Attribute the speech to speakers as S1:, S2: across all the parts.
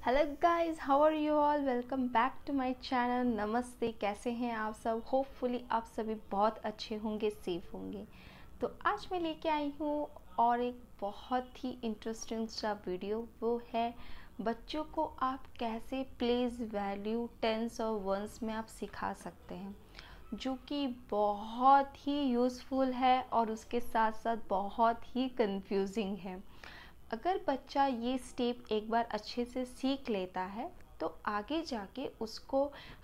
S1: Hello guys, how are you all. Welcome back to my channel. नमस्ते, कैसे हैं आप सब। होपफुली आप सभी बहुत अच्छे होंगे, सेफ होंगे। तो आज मैं लेके आई हूँ और एक बहुत ही इंटरेस्टिंग सा वीडियो। वो है बच्चों को आप कैसे प्लेस वैल्यू टेंस और वंस में आप सिखा सकते हैं, जो कि बहुत ही यूज़फुल है और उसके साथ साथ बहुत ही कंफ्यूजिंग है। अगर बच्चा ये स्टेप एक बार अच्छे से सीख लेता है तो आगे जाके उसको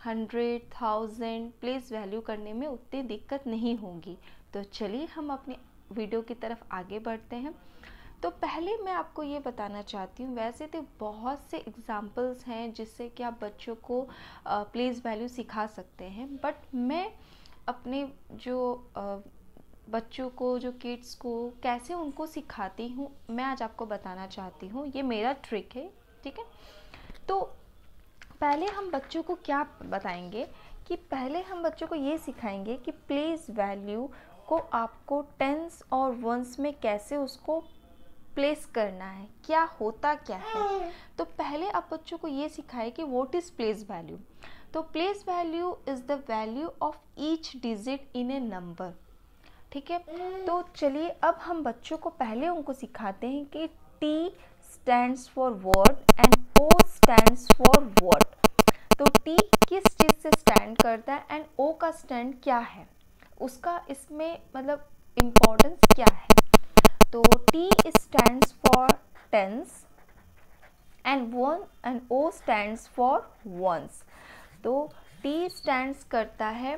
S1: 100,000 प्लेस वैल्यू करने में उतनी दिक्कत नहीं होगी। तो चलिए हम अपने वीडियो की तरफ आगे बढ़ते हैं। तो पहले मैं आपको ये बताना चाहती हूँ, वैसे तो बहुत से एग्जाम्पल्स हैं जिससे कि आप बच्चों को प्लेस वैल्यू सिखा सकते हैं, बट मैं अपने जो बच्चों को, जो किड्स को कैसे उनको सिखाती हूँ, मैं आज आपको बताना चाहती हूँ। ये मेरा ट्रिक है, ठीक है। तो पहले हम बच्चों को क्या बताएंगे कि पहले हम बच्चों को ये सिखाएंगे कि प्लेस वैल्यू को आपको टेंस और वंस में कैसे उसको प्लेस करना है, क्या होता क्या है। तो पहले आप बच्चों को ये सिखाए कि व्हाट इज़ प्लेस वैल्यू। तो place value is the value of each digit in a number, ठीक है। तो चलिए अब हम बच्चों को पहले उनको सिखाते हैं कि T stands for word and O stands for what. तो T किस चीज़ से स्टैंड करता है एंड O का स्टैंड क्या है, उसका इसमें मतलब इम्पोर्टेंस क्या है। तो T stands for tens and O stands for ones. तो T स्टैंड्स करता है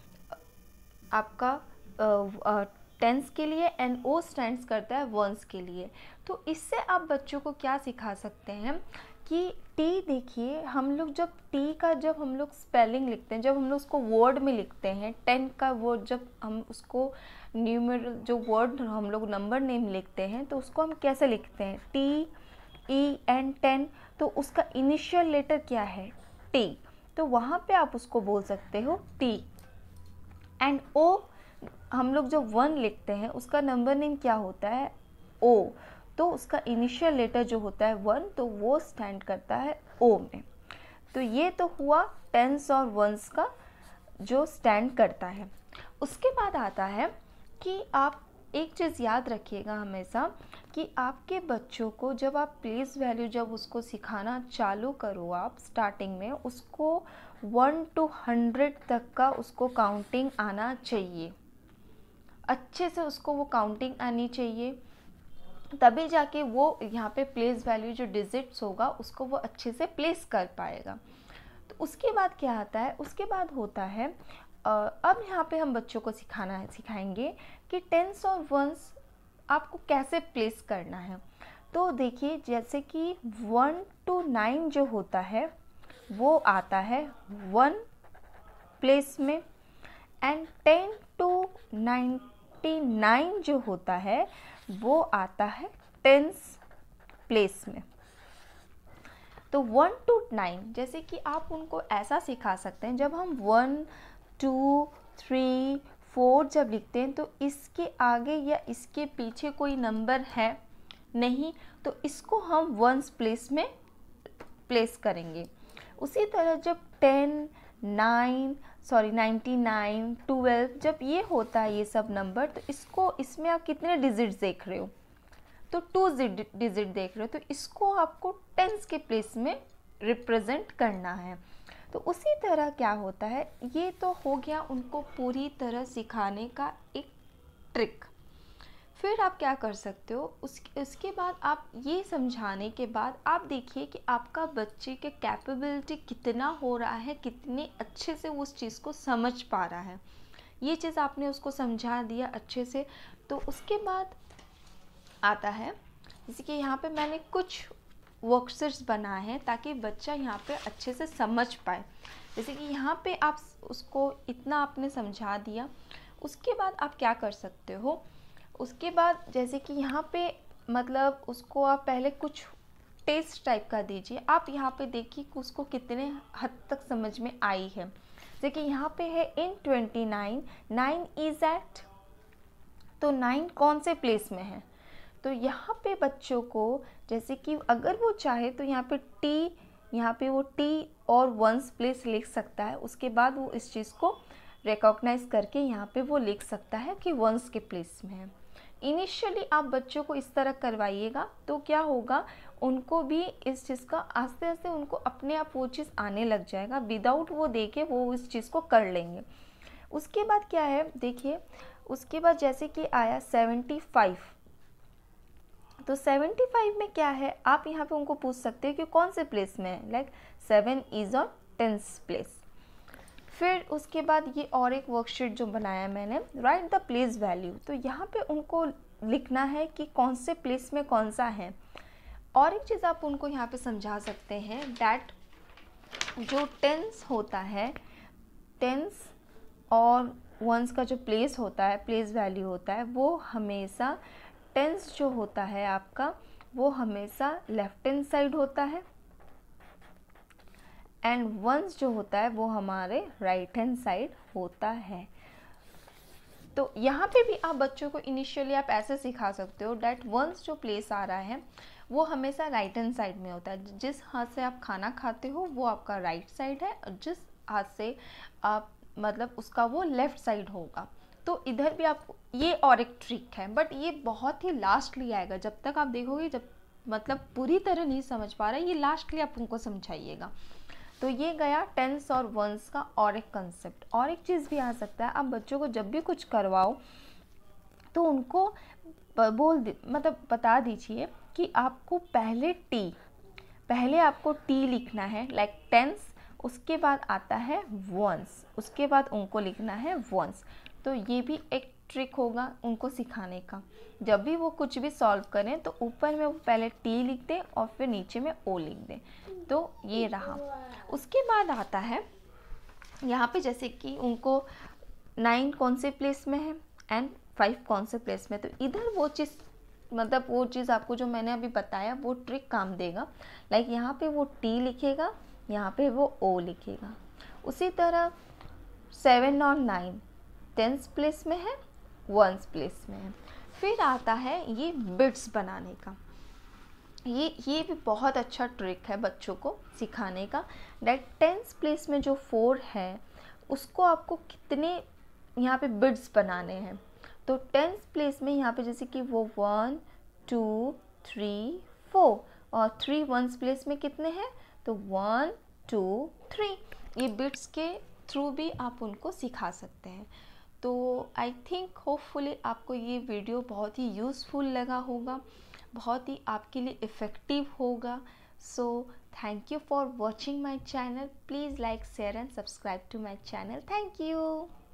S1: आपका टेंस के लिए एंड O स्टैंड्स करता है वंस के लिए। तो इससे आप बच्चों को क्या सिखा सकते हैं कि T, देखिए हम लोग जब हम लोग स्पेलिंग लिखते हैं, जब हम लोग उसको वर्ड में लिखते हैं, 10 का वर्ड, जब हम उसको न्यूमेरल जो वर्ड हम लोग नंबर नेम लिखते हैं तो उसको हम कैसे लिखते हैं, TEN10। तो उसका इनिशियल लेटर क्या है, T। तो वहाँ पे आप उसको बोल सकते हो T। एंड O, हम लोग जो 1 लिखते हैं उसका नंबर नेम क्या होता है, O। तो उसका इनिशियल लेटर जो होता है 1, तो वो स्टैंड करता है O में। तो ये तो हुआ टेंस और वंस का जो स्टैंड करता है। उसके बाद आता है कि आप एक चीज़ याद रखिएगा हमेशा कि आपके बच्चों को जब आप प्लेस वैल्यू जब उसको सिखाना चालू करो, आप स्टार्टिंग में उसको 1 to 100 तक का उसको काउंटिंग आना चाहिए, अच्छे से उसको वो काउंटिंग आनी चाहिए, तभी जाके वो यहाँ पे प्लेस वैल्यू जो डिजिट्स होगा उसको वो अच्छे से प्लेस कर पाएगा। तो उसके बाद क्या आता है, उसके बाद होता है अब यहाँ पे हम बच्चों को सिखाएंगे कि टेंस और वंस आपको कैसे प्लेस करना है। तो देखिए जैसे कि 1 to 9 जो होता है वो आता है 1 प्लेस में, एंड 10 to 99 जो होता है वो आता है टेंस प्लेस में। तो 1 to 9 जैसे कि आप उनको ऐसा सिखा सकते हैं, जब हम 1 2 3 4 जब लिखते हैं तो इसके आगे या इसके पीछे कोई नंबर है नहीं, तो इसको हम वंस प्लेस में प्लेस करेंगे। उसी तरह जब 99 12 जब ये होता है ये सब नंबर, तो इसको इसमें आप कितने डिजिट देख रहे हो, तो 2 डिजिट देख रहे हो, तो इसको आपको टेंस के प्लेस में रिप्रेजेंट करना है। तो उसी तरह क्या होता है, ये तो हो गया उनको पूरी तरह सिखाने का एक ट्रिक। फिर आप क्या कर सकते हो, उसके बाद आप ये समझाने के बाद आप देखिए कि आपका बच्चे के कैपेबिलिटी कितना हो रहा है, कितने अच्छे से उस चीज़ को समझ पा रहा है। ये चीज़ आपने उसको समझा दिया अच्छे से। तो उसके बाद आता है, जैसे कि यहाँ पे मैंने कुछ वर्कशीट्स बनाए हैं ताकि बच्चा यहाँ पे अच्छे से समझ पाए। जैसे कि यहाँ पे आप उसको इतना आपने समझा दिया, उसके बाद आप क्या कर सकते हो, उसके बाद जैसे कि यहाँ पे मतलब उसको आप पहले कुछ टेस्ट टाइप का दीजिए। आप यहाँ पे देखिए कि उसको कितने हद तक समझ में आई है। जैसे कि यहाँ पे है इन 29 9 इज एट, तो 9 कौन से प्लेस में है। तो यहाँ पे बच्चों को जैसे कि अगर वो चाहे तो यहाँ पे T यहाँ पे वो टी और वंस प्लेस लिख सकता है, उसके बाद वो इस चीज़ को रिकॉग्नाइज करके यहाँ पे वो लिख सकता है कि वंस के प्लेस में है। इनिशियली आप बच्चों को इस तरह करवाइएगा तो क्या होगा, उनको भी इस चीज़ का आस्ते आस्ते उनको अपने आप वो चीज़ आने लग जाएगा, विदाउट वो देखे वो इस चीज़ को कर लेंगे। उसके बाद क्या है देखिए, उसके बाद जैसे कि आया 75, तो 75 में क्या है, आप यहाँ पे उनको पूछ सकते हैं कि कौन से प्लेस में है, like 7 is on 10th place. फिर उसके बाद ये और एक वर्कशीट जो बनाया मैंने, राइट द प्लेस वैल्यू, तो यहाँ पे उनको लिखना है कि कौन से प्लेस में कौन सा है। और एक चीज़ आप उनको यहाँ पे समझा सकते हैं डैट जो टेंस होता है, टेंस और वंस का जो प्लेस होता है, प्लेस वैल्यू होता है, वो हमेशा टेंस जो होता है आपका वो हमेशा लेफ्ट हैंड साइड होता है एंड वंस जो होता है वो हमारे राइट हैंड साइड होता है। तो यहाँ पे भी आप बच्चों को इनिशियली आप ऐसे सिखा सकते हो डैट वंस जो प्लेस आ रहा है वो हमेशा राइट हैंड साइड में होता है। जिस हाथ से आप खाना खाते हो वो आपका राइट साइड है और जिस हाथ से आप मतलब उसका वो लेफ़्ट साइड होगा। तो इधर भी आप ये और एक ट्रिक है, बट ये बहुत ही लास्टली आएगा, जब तक आप देखोगे जब मतलब पूरी तरह नहीं समझ पा रहे, ये लास्टली आप उनको समझाइएगा। तो ये गया टेंस और वंस का और एक कंसेप्ट। और एक चीज़ भी आ सकता है, आप बच्चों को जब भी कुछ करवाओ तो उनको मतलब बता दीजिए कि आपको पहले आपको टी लिखना है, लाइक टेंस, उसके बाद आता है वंस, उसके बाद उनको लिखना है वंस। तो ये भी एक ट्रिक होगा उनको सिखाने का। जब भी वो कुछ भी सॉल्व करें तो ऊपर में वो पहले टी लिख दें और फिर नीचे में ओ लिख दें। तो ये रहा। उसके बाद आता है यहाँ पे जैसे कि उनको 9 कौन से प्लेस में है एंड 5 कौन से प्लेस में, तो इधर वो चीज़ मतलब वो चीज़ आपको जो मैंने अभी बताया वो ट्रिक काम देगा। लाइक यहाँ पे वो टी लिखेगा, यहाँ पे वो ओ लिखेगा। उसी तरह 7 और 9 10th प्लेस में है, 1st प्लेस में है। फिर आता है ये बिट्स बनाने का। ये भी बहुत अच्छा ट्रिक है बच्चों को सिखाने का। डेट 10th प्लेस में जो 4 है उसको आपको कितने यहाँ पे बिट्स बनाने हैं। तो 10th प्लेस में यहाँ पे जैसे कि वो 1 2 3 4 और 3 1st प्लेस में कितने हैं, तो 1 2 3। ये बिट्स के थ्रू भी आप उनको सिखा सकते हैं। तो आई थिंक होपफुली आपको ये वीडियो बहुत ही यूज़फुल लगा होगा, बहुत ही आपके लिए इफ़ेक्टिव होगा। So thank you for watching my channel. Please like share and subscribe to my channel. Thank you.